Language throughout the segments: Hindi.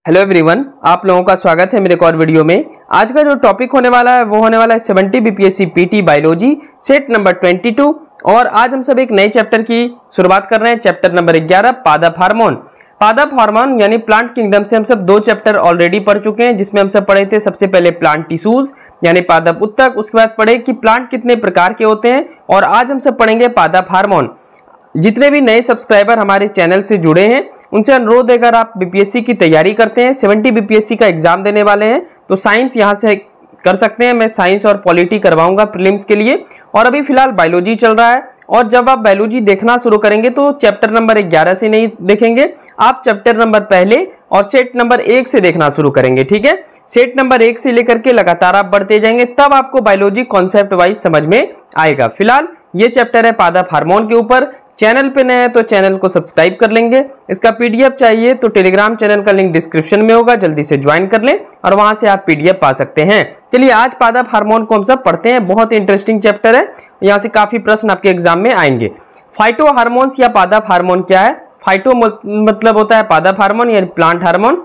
हेलो एवरीवन, आप लोगों का स्वागत है मेरे एक और वीडियो में। आज का जो टॉपिक होने वाला है वो होने वाला है 70 BPSC PT biology set number 22। और आज हम सब एक नए चैप्टर की शुरुआत कर रहे हैं, चैप्टर नंबर 11 पादप हार्मोन। पादप हार्मोन यानी प्लांट किंगडम से हम सब दो चैप्टर ऑलरेडी पढ़ चुके हैं, जिसमें हम सब पढ़े थे सबसे पहले प्लांट टिश्यूज यानी पादप उत्तक, उसके बाद पढ़े कि प्लांट कितने प्रकार के होते हैं, और आज हम सब पढ़ेंगे पादप हार्मोन। जितने भी नए सब्सक्राइबर हमारे चैनल से जुड़े हैं उनसे अनुरोध है, अगर आप बीपीएससी की तैयारी करते हैं, 70 बीपीएससी का एग्जाम देने वाले हैं, तो साइंस यहां से कर सकते हैं। मैं साइंस और पॉलिटी करवाऊंगा प्रीलिम्स के लिए, और अभी फिलहाल बायोलॉजी चल रहा है। और जब आप बायोलॉजी देखना शुरू करेंगे तो चैप्टर नंबर 11 से नहीं देखेंगे, आप चैप्टर नंबर पहले और सेट नंबर 1 से देखना शुरू करेंगे। ठीक है, सेट नंबर 1 से लेकर के लगातार आप बढ़ते जाएंगे, तब आपको बायोलॉजी कॉन्सेप्ट वाइज समझ में आएगा। फिलहाल ये चैप्टर है पादप हार्मोन के ऊपर। चैनल पे नए हैं तो चैनल को सब्सक्राइब कर लेंगे। इसका पीडीएफ चाहिए तो टेलीग्राम चैनल का लिंक डिस्क्रिप्शन में होगा, जल्दी से ज्वाइन कर लें और वहां से आप पीडीएफ पा सकते हैं। चलिए आज पादप हार्मोन को हम सब पढ़ते हैं, बहुत इंटरेस्टिंग चैप्टर है, यहाँ से काफी प्रश्न आपके एग्जाम में आएंगे। फाइटो हार्मोन्स या पादप हार्मोन क्या है? फाइटो मतलब होता है पादप हार्मोन यानी प्लांट हार्मोन।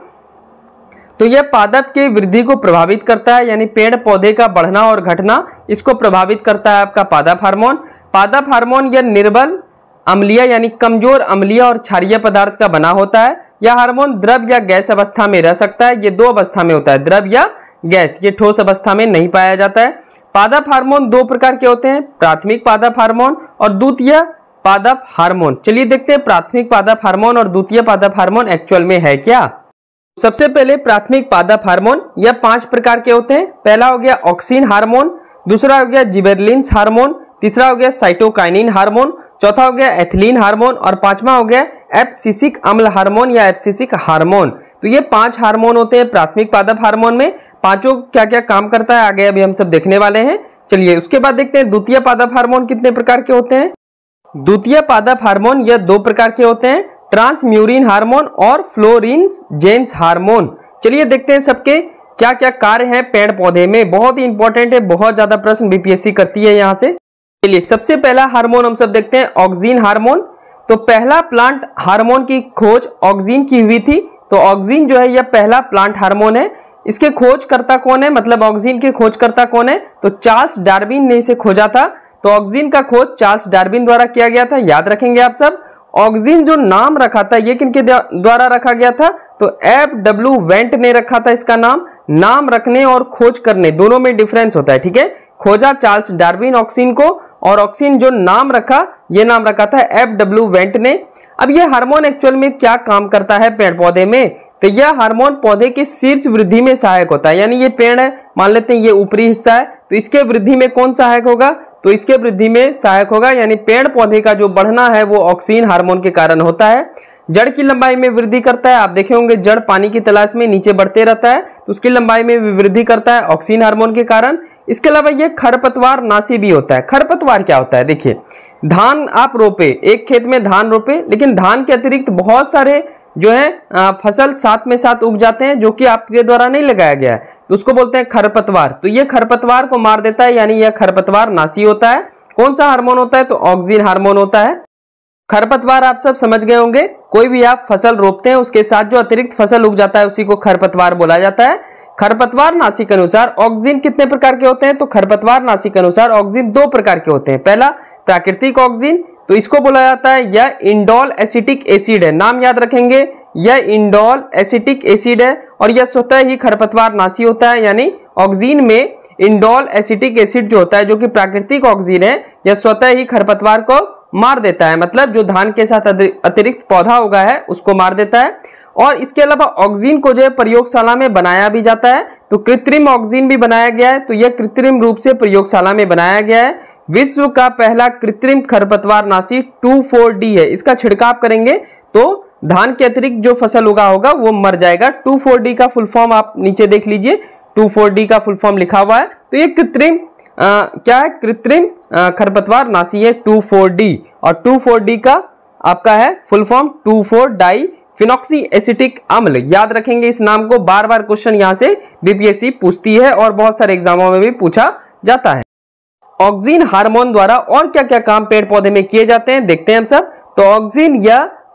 तो यह पादप के वृद्धि को प्रभावित करता है, यानी पेड़ पौधे का बढ़ना और घटना, इसको प्रभावित करता है आपका पादप हार्मोन। पादप हार्मोन यह निर्बल अम्लीय यानी कमजोर अम्लीय और क्षारीय पदार्थ का बना होता है। यह हार्मोन द्रव या गैस अवस्था में रह सकता है। ये दो अवस्था में होता है, द्रव या गैस, ये ठोस अवस्था में नहीं पाया जाता है। पादप हार्मोन दो प्रकार के होते हैं, प्राथमिक पादप हार्मोन और द्वितीय पादप हार्मोन। चलिए देखते हैं प्राथमिक पादप हार्मोन और द्वितीय पादप हार्मोन एक्चुअल में है क्या। सबसे पहले प्राथमिक पादप हार्मोन, यह 5 प्रकार के होते हैं। पहला हो गया ऑक्सिन हार्मोन, दूसरा हो गया जिबेरलिंस हार्मोन, तीसरा हो गया साइटोकाइनिन हार्मोन, चौथा हो गया एथिलीन हार्मोन और पांचवा हो गया एब्सिसिक अम्ल हार्मोन या एब्सिसिक हार्मोन। तो ये 5 हार्मोन होते हैं प्राथमिक पादप हार्मोन में। पांचों क्या क्या काम करता है आगे अभी हम सब देखने वाले हैं। चलिए उसके बाद देखते हैं द्वितीय पादप हार्मोन कितने प्रकार के होते हैं। द्वितीय पादप हार्मोन यह 2 प्रकार के होते हैं, ट्रांसम्यूरिन हार्मोन और फ्लोरिनजेंस हार्मोन। चलिए देखते हैं सबके क्या क्या कार्य है पेड़ पौधे में, बहुत ही इंपॉर्टेंट है, बहुत ज्यादा प्रश्न बीपीएससी करती है यहाँ से। चलिए सबसे पहला हार्मोन हम सब देखते हैं ऑक्सिन हार्मोन। तो पहला प्लांट हार्मोन की खोज ऑक्सिन की हुई थी। तो ऑक्सिन जो है यह पहला प्लांट हार्मोन है। इसके खोजकर्ता कौन है, मतलब ऑक्सिन के खोजकर्ता कौन है? तो चार्ल्स डार्विन ने इसे खोजा था। तो ऑक्सिन का खोज चार्ल्स डार्विन द्वारा किया गया था, याद रखेंगे आप सब। ऑक्सिन जो नाम रखा था ये किनके द्वारा रखा गया था? तो F.W. वेंट ने रखा था इसका नाम। नाम रखने और खोज करने दोनों में डिफरेंस होता है, ठीक है। खोजा चार्ल्स डार्विन ऑक्सिन को, और ऑक्सिन जो नाम रखा ये नाम रखा था F.W. वेंट ने। अब ये हार्मोन एक्चुअल में क्या काम करता है पेड़ पौधे में? तो यह हार्मोन पौधे की शीर्ष वृद्धि में सहायक होता है, यानी ये पेड़ है, मान लेते हैं ये ऊपरी हिस्सा है, तो इसके वृद्धि में कौन सहायक होगा? तो इसके वृद्धि में सहायक होगा, यानी पेड़ पौधे का जो बढ़ना है वो ऑक्सिन हार्मोन के कारण होता है। जड़ की लंबाई में वृद्धि करता है, आप देखे होंगे जड़ पानी की तलाश में नीचे बढ़ते रहता है, तो उसकी लंबाई में भी वृद्धि करता है ऑक्सिन हार्मोन के कारण। इसके अलावा ये खरपतवार नाशी भी होता है। खरपतवार क्या होता है? देखिए, धान आप रोपे, एक खेत में धान रोपे, लेकिन धान के अतिरिक्त बहुत सारे जो है फसल साथ में साथ उग जाते हैं जो कि आपके द्वारा नहीं लगाया गया है, तो उसको बोलते हैं खरपतवार। तो ये खरपतवार को मार देता है, यानी यह खरपतवार नाशी होता है। कौन सा हार्मोन होता है? तो ऑक्सिन हार्मोन होता है। खरपतवार आप सब समझ गए होंगे, कोई भी आप फसल रोपते हैं उसके साथ जो अतिरिक्त फसल उग जाता है उसी को खरपतवार बोला जाता है। खरपतवार नाशी के अनुसार ऑक्सिन कितने प्रकार के होते हैं? तो खरपतवार नाशी के अनुसार ऑक्सिन 2 प्रकार के होते हैं। पहला प्राकृतिक ऑक्सिन, तो इसको बोला जाता है यह इंडोल एसिटिक एसिड है, नाम याद रखेंगे, यह इंडोल एसिटिक एसिड है और यह स्वतः ही खरपतवार नाशी होता है। यानी ऑक्सिन में इंडोल एसिटिक एसिड जो होता है, जो कि प्राकृतिक ऑक्सिन है, यह स्वतः ही खरपतवार को मार देता है, मतलब जो धान के साथ अतिरिक्त पौधा उगा है उसको मार देता है। और इसके अलावा ऑक्सिन को जो है प्रयोगशाला में बनाया भी जाता है, तो कृत्रिम ऑक्सिन भी बनाया गया है। तो यह कृत्रिम रूप से प्रयोगशाला में बनाया गया है। विश्व का पहला कृत्रिम खरपतवार नाशी 2,4-D है। इसका छिड़काव करेंगे तो धान के अतिरिक्त जो फसल उगा होगा वो मर जाएगा। 2,4-D का फुल फॉर्म आप नीचे देख लीजिए, 2,4-D का फुल फॉर्म लिखा हुआ है। तो ये कृत्रिम क्या है? कृत्रिम खरपतवार नाशी है 2,4-D, और 2,4-D का आपका है फुल फॉर्म 2,4-डाई फिनॉक्सी एसिटिक अम्ल। याद रखेंगे इस नाम को, बार बार क्वेश्चन यहाँ से बीपीएससी पूछती है और बहुत सारे एग्जामों में भी पूछा जाता है। ऑक्सिन हार्मोन द्वारा और क्या क्या काम पेड़ पौधे में किए जाते हैं देखते हैं हम सब। तो ऑक्सिन यह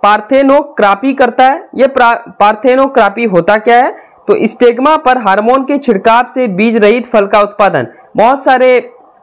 पार्थेनोक्रापी करता है। ये पार्थेनोक्रापी होता क्या है? तो स्टेगमा पर हार्मोन के छिड़काव से बीज रहित फल का उत्पादन। बहुत सारे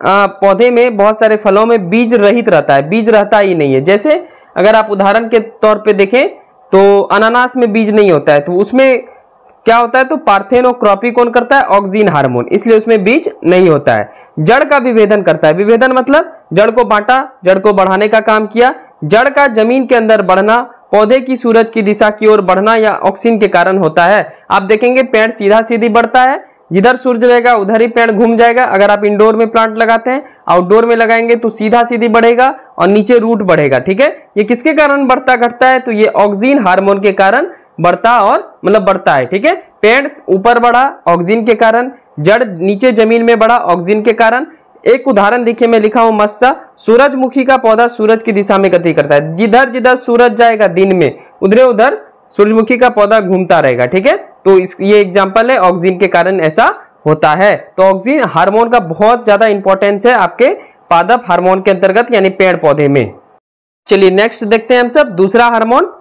पौधे में, बहुत सारे फलों में बीज रहित रहता है, बीज रहता ही नहीं है। जैसे अगर आप उदाहरण के तौर पे देखें तो अनानास में बीज नहीं होता है, तो उसमें क्या होता है? तो पार्थेनोक्रापी कौन करता है? ऑक्सिन हार्मोन, इसलिए उसमें बीज नहीं होता है। जड़ का विभेदन करता है। विभेदन मतलब जड़ को बांटा, जड़ को बढ़ाने का काम किया। जड़ का जमीन के अंदर बढ़ना, पौधे की सूरज की दिशा की ओर बढ़ना या ऑक्सीजन के कारण होता है। आप देखेंगे पेड़ सीधा सीधी बढ़ता है, जिधर सूरज रहेगा उधर ही पेड़ घूम जाएगा। अगर आप इंडोर में प्लांट लगाते हैं, आउटडोर में लगाएंगे तो सीधा सीधी बढ़ेगा और नीचे रूट बढ़ेगा। ठीक है, ये किसके कारण बढ़ता घटता है? तो ये ऑक्सिन हार्मोन के कारण बढ़ता और मतलब बढ़ता है। ठीक है, पेड़ ऊपर बढ़ा ऑक्सिन के कारण, जड़ नीचे जमीन में बढ़ा ऑक्सिन के कारण। एक उदाहरण देखिए, मैं लिखा हूं मस्त सा, सूरजमुखी का पौधा सूरज की दिशा में गति करता है। जिधर जिधर सूरज जाएगा दिन में, उधर उधर सूरजमुखी का पौधा घूमता रहेगा। ठीक है, तो ये एग्जांपल है, ऑक्सिन के कारण ऐसा होता है। तो ऑक्सिन हार्मोन का बहुत ज्यादा इंपॉर्टेंस है आपके पादप हार्मोन के अंतर्गत, यानी पेड़ पौधे में। चलिए नेक्स्ट देखते हैं हम सब दूसरा हार्मोन,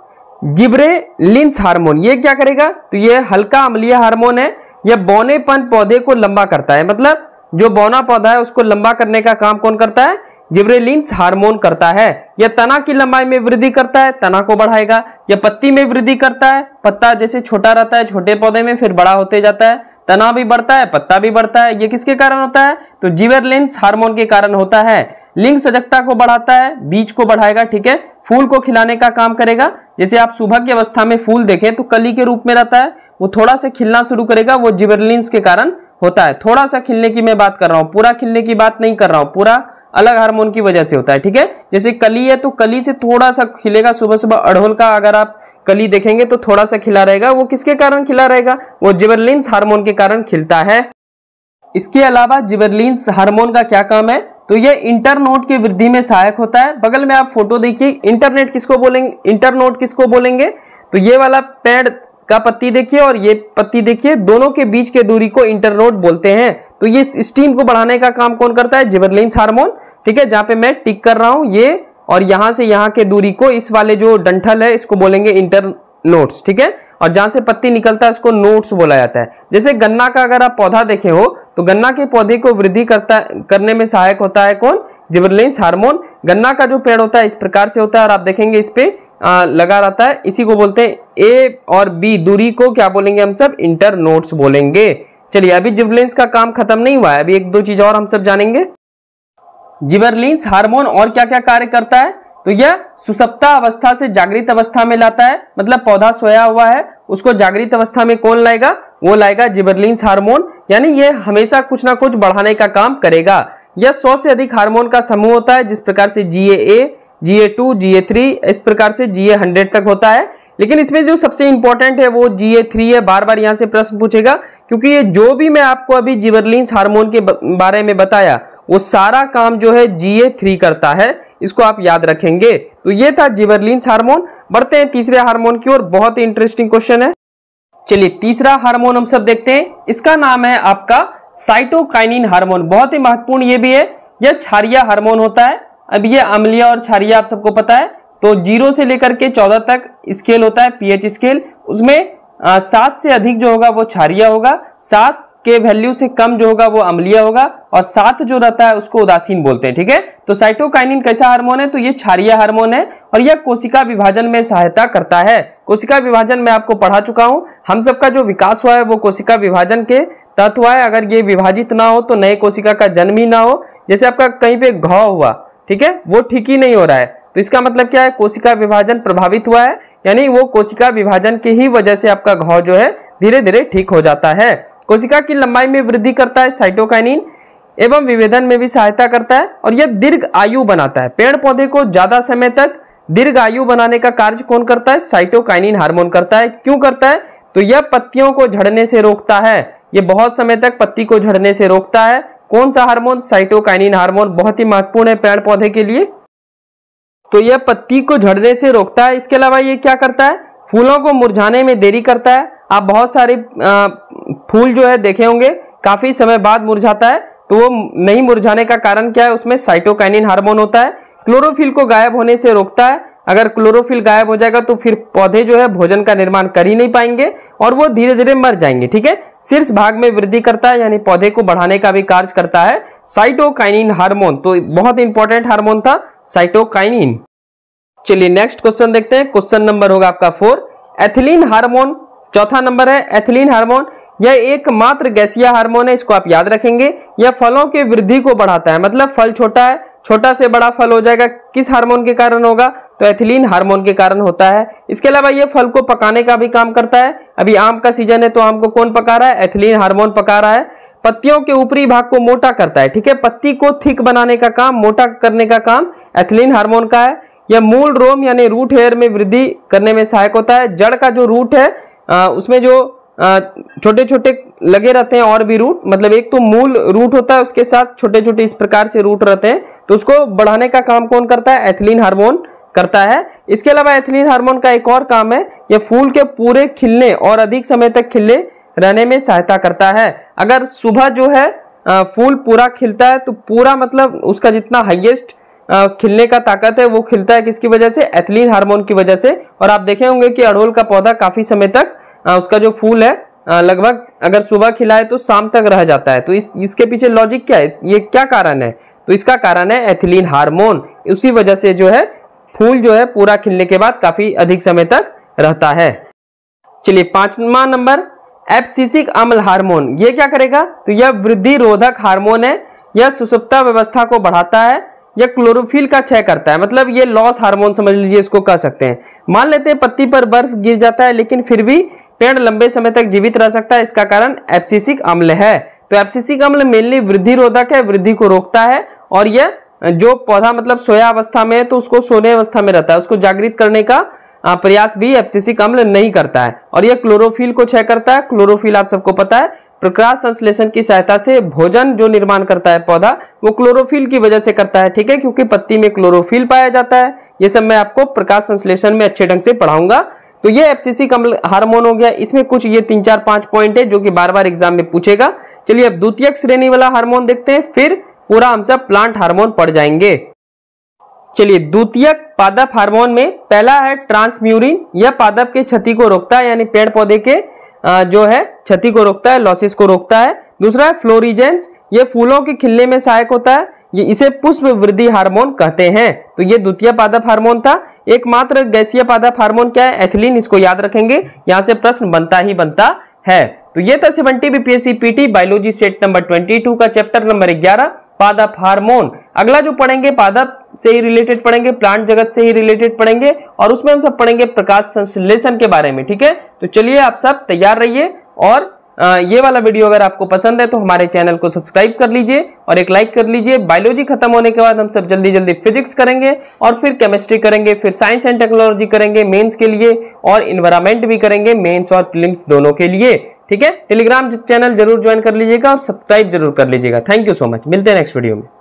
जिबरेलिंस हार्मोन। ये क्या करेगा? तो ये हल्का अम्लीय हार्मोन है। यह बौनेपन पौधे को लंबा करता है, मतलब जो बौना पौधा है उसको लंबा करने का काम कौन करता है? जिबरेलिंस हार्मोन करता है। यह तना की लंबाई में वृद्धि करता है, तना को बढ़ाएगा। यह पत्ती में वृद्धि करता है, पत्ता जैसे छोटा रहता है छोटे पौधे में, फिर बड़ा होते जाता है, तना भी बढ़ता है, पत्ता भी बढ़ता है। ये किसके कारण होता है? तो जिबरेलिंस हार्मोन के कारण होता है। लिंग सजगता को बढ़ाता है, बीज को बढ़ाएगा। ठीक है, फूल को खिलाने का काम करेगा। जैसे आप सुबह की अवस्था में फूल देखें तो कली के रूप में रहता है, वो थोड़ा सा खिलना शुरू करेगा, वो जिबरेलिंस के कारण होता है। थोड़ा सा खिलने की मैं बात कर रहा हूँ, पूरा खिलने की बात नहीं कर रहा हूँ, पूरा अलग हार्मोन की वजह से होता है। ठीक है, जैसे कली है तो कली से थोड़ा सा खिलेगा। सुबह सुबह अड़हुल का अगर आप कली देखेंगे तो थोड़ा सा खिला रहेगा, वो किसके कारण खिला रहेगा? वो जिबरेलिंस हार्मोन के कारण खिलता है। इसके अलावा जिबरेलिंस हार्मोन का क्या काम है? तो यह इंटरनोड की वृद्धि में सहायक होता है। बगल में आप फोटो देखिए, इंटरनेट किसको बोलेंगे, इंटरनोड किसको बोलेंगे? तो ये वाला पेड़ का पत्ती देखिए और ये पत्ती देखिए, दोनों के बीच के दूरी को इंटरनोड बोलते हैं। तो ये स्टीम को बढ़ाने का काम कौन करता है? Gibberellins hormone. ठीक है, जहां पे मैं टिक कर रहा हूं ये, और यहां से यहां के दूरी को, इस वाले जो डंठल है इसको बोलेंगे इंटरनोड्स। ठीक है, और जहां से पत्ती निकलता है उसको नोड्स बोला जाता है। जैसे गन्ना का अगर आप पौधा देखे हो तो गन्ना के पौधे को वृद्धि करने में सहायक होता है कौन? Gibberellins hormone. गन्ना का जो पेड़ होता है इस प्रकार से होता है, और आप देखेंगे इस पे लगा रहता है। इसी को बोलते हैं ए और बी दूरी को क्या बोलेंगे हम सब? इंटरनोड्स बोलेंगे। चलिए, अभी जिबरेलिंस का काम खत्म नहीं हुआ है, अभी एक दो चीज और हम सब जानेंगे। जिबरेलिंस हार्मोन और क्या क्या कार्य करता है? तो यह सुषुप्त अवस्था से जागृत अवस्था में लाता है, मतलब पौधा सोया हुआ है उसको जागृत अवस्था में कौन लाएगा? वो लाएगा जिबरेलिंस हार्मोन। यानी ये हमेशा कुछ ना कुछ बढ़ाने का काम करेगा। यह 100 से अधिक हार्मोन का समूह होता है, जिस प्रकार से GAA, GA2, GA3, इस प्रकार से GA100 तक होता है। लेकिन इसमें जो सबसे इंपॉर्टेंट है वो GA3 है। बार बार यहाँ से प्रश्न पूछेगा, क्योंकि ये जो भी मैं आपको अभी जिबरेलिंस हार्मोन के बारे में बताया वो सारा काम जो है GA3 करता है, इसको आप याद रखेंगे। तो ये था जिबरेलिंस हार्मोन। बढ़ते हैं तीसरे हार्मोन की ओर, बहुत ही इंटरेस्टिंग क्वेश्चन है। चलिए तीसरा हार्मोन हम सब देखते हैं, इसका नाम है आपका साइटोकाइनिन हार्मोन। बहुत ही महत्वपूर्ण ये भी है, यह क्षारीय हार्मोन होता है। अब ये अम्लीय और क्षारीय आप सबको पता है। तो 0 से लेकर के 14 तक स्केल होता है, पीएच स्केल। उसमें 7 से अधिक जो होगा वो क्षारीय होगा, 7 के वैल्यू से कम जो होगा वो अम्लीय होगा, और 7 जो रहता है उसको उदासीन बोलते हैं। ठीक है, तो साइटोकाइनिन कैसा हार्मोन है? तो ये क्षारीय हार्मोन है और यह कोशिका विभाजन में सहायता करता है। कोशिका विभाजन में आपको पढ़ा चुका हूं, हम सबका जो विकास हुआ है वो कोशिका विभाजन के तहत हुआ है। अगर ये विभाजित ना हो तो नए कोशिका का जन्म ही ना हो। जैसे आपका कहीं पे घाव हुआ, ठीक है, वो ठीक ही नहीं हो रहा है, तो इसका मतलब क्या है? कोशिका विभाजन प्रभावित हुआ है, यानी वो कोशिका विभाजन की ही वजह से आपका घाव जो है धीरे धीरे ठीक हो जाता है। कोशिका की लंबाई में वृद्धि करता है साइटोकाइनिन, एवं विभेदन में भी सहायता करता है, और यह दीर्घ आयु बनाता है। पेड़ पौधे को ज्यादा समय तक दीर्घ आयु बनाने का कार्य कौन करता है? साइटोकाइनिन हार्मोन करता है। क्यों करता है? तो यह पत्तियों को झड़ने से रोकता है, ये बहुत समय तक पत्ती को झड़ने से रोकता है। कौन सा हार्मोन? Cytokinin hormone. बहुत ही महत्वपूर्ण है पेड़ पौधे के लिए। तो यह पत्ती को झड़ने से रोकता है। इसके अलावा ये क्या करता है? फूलों को मुरझाने में देरी करता है। आप बहुत सारे फूल जो है देखे होंगे काफी समय बाद मुरझाता है, तो वो नहीं मुरझाने का कारण क्या है? उसमें साइटोकाइनिन हार्मोन होता है। क्लोरोफिल को गायब होने से रोकता है। अगर क्लोरोफिल गायब हो जाएगा तो फिर पौधे जो है भोजन का निर्माण कर ही नहीं पाएंगे और वो धीरे धीरे मर जाएंगे। ठीक है, शीर्ष भाग में वृद्धि करता है यानी पौधे को बढ़ाने का भी कार्य करता है साइटोकाइनिन हार्मोन। तो बहुत इंपॉर्टेंट हार्मोन था साइटोकाइनिन। चलिए नेक्स्ट क्वेश्चन देखते हैं। क्वेश्चन नंबर होगा आपका 4, एथिलीन हार्मोन। चौथा नंबर है एथिलीन हार्मोन। यह एकमात्र गैसीय हार्मोन है, इसको आप याद रखेंगे। यह फलों की वृद्धि को बढ़ाता है, मतलब फल छोटा है, छोटा से बड़ा फल हो जाएगा, किस हार्मोन के कारण होगा? तो एथिलीन हार्मोन के कारण होता है। इसके अलावा यह फल को पकाने का भी काम करता है। अभी आम का सीजन है तो आम को कौन पका रहा है? एथिलीन हार्मोन पका रहा है। पत्तियों के ऊपरी भाग को मोटा करता है। ठीक है, पत्ती को थिक बनाने का काम, मोटा करने का काम एथिलीन हार्मोन का है। यह मूल रोम यानी रूट हेयर में वृद्धि करने में सहायक होता है। जड़ का जो रूट है उसमें जो छोटे छोटे लगे रहते हैं और भी रूट, मतलब एक तो मूल रूट होता है उसके साथ छोटे छोटे इस प्रकार से रूट रहते हैं, तो उसको बढ़ाने का काम कौन करता है? एथिलीन हार्मोन करता है। इसके अलावा एथिलीन हार्मोन का एक और काम है, यह फूल के पूरे खिलने और अधिक समय तक खिले रहने में सहायता करता है। अगर सुबह जो है फूल पूरा खिलता है तो पूरा मतलब उसका जितना हाईएस्ट खिलने का ताकत है वो खिलता है किसकी वजह से? एथिलीन हार्मोन की वजह से। और आप देखे होंगे कि अड़हुल का पौधा काफी समय तक उसका जो फूल है लगभग अगर सुबह खिलाए तो शाम तक रह जाता है। तो इसके पीछे लॉजिक क्या है, ये क्या कारण है? तो इसका कारण है एथिलीन हार्मोन। उसी वजह से जो है फूल जो है पूरा खिलने के बाद काफी अधिक समय तक रहता है। चलिए 5वां नंबर एब्सिसिक अम्ल हार्मोन। ये क्या करेगा? तो यह वृद्धि रोधक हार्मोन है। यह सुषुप्ता व्यवस्था को बढ़ाता है। यह क्लोरोफिल का क्षय करता है, मतलब ये लॉस हार्मोन समझ लीजिए, इसको कह सकते हैं। मान लेते हैं पत्ती पर बर्फ गिर जाता है लेकिन फिर भी पेड़ लंबे समय तक जीवित रह सकता है, इसका कारण एब्सिसिक अम्ल है। तो एब्सिसिक अम्ल मेनली वृद्धि रोधक है, वृद्धि को रोकता है। और यह जो पौधा मतलब सोया अवस्था में है तो उसको सोने अवस्था में रहता है, उसको जागृत करने का प्रयास भी एब्सिसिक अम्ल नहीं करता है। और यह क्लोरोफिल को क्षय करता है। क्लोरोफिल आप सबको पता है प्रकाश संश्लेषण की सहायता से भोजन जो निर्माण करता है पौधा, वो क्लोरोफिल की वजह से करता है। ठीक है, क्योंकि पत्ती में क्लोरोफिल पाया जाता है। ये सब मैं आपको प्रकाश संश्लेषण में अच्छे ढंग से पढ़ाऊंगा। तो ये एब्सिसिक अम्ल हार्मोन हो गया। इसमें कुछ ये 3, 4, 5 पॉइंट है जो कि बार बार एग्जाम में पूछेगा। चलिए अब द्वितीयक श्रेणी वाला हार्मोन देखते हैं, फिर पूरा हम सब प्लांट हार्मोन पढ़ जाएंगे। चलिए द्वितीयक पादप हार्मोन में पहला है ट्रांसम्यूरिन। यह पादप के क्षति को रोकता है, यानी पेड़ पौधे के जो है क्षति को रोकता है, लॉसेस को रोकता है। दूसरा है फ्लोरिजेंस। ये फूलों के खिलने में सहायक होता है, ये इसे पुष्प वृद्धि हार्मोन कहते हैं। तो ये द्वितीय पादप हार्मोन था। एकमात्र गैसीय पादप हार्मोन क्या है? एथिलीन। इसको याद रखेंगे, यहां से प्रश्न बनता ही बनता है। तो ये था 70 BPSC PT biology set number 22 का चैप्टर नंबर 11 पादप हार्मोन। अगला जो पढ़ेंगे पादप से ही रिलेटेड पढ़ेंगे, प्लांट जगत से ही रिलेटेड पढ़ेंगे और उसमें हम सब पढ़ेंगे प्रकाश संश्लेषण के बारे में। ठीक है, तो चलिए आप सब तैयार रहिए। और ये वाला वीडियो अगर आपको पसंद है तो हमारे चैनल को सब्सक्राइब कर लीजिए और एक लाइक कर लीजिए। बायोलॉजी खत्म होने के बाद हम सब जल्दी जल्दी फिजिक्स करेंगे और फिर केमिस्ट्री करेंगे, फिर साइंस एंड टेक्नोलॉजी करेंगे मेंस के लिए और इन्वायरमेंट भी करेंगे मेंस और प्रीलिम्स दोनों के लिए। ठीक है, टेलीग्राम चैनल जरूर ज्वाइन कर लीजिएगा और सब्सक्राइब जरूर कर लीजिएगा। थैंक यू सो मच, मिलते हैं नेक्स्ट वीडियो में।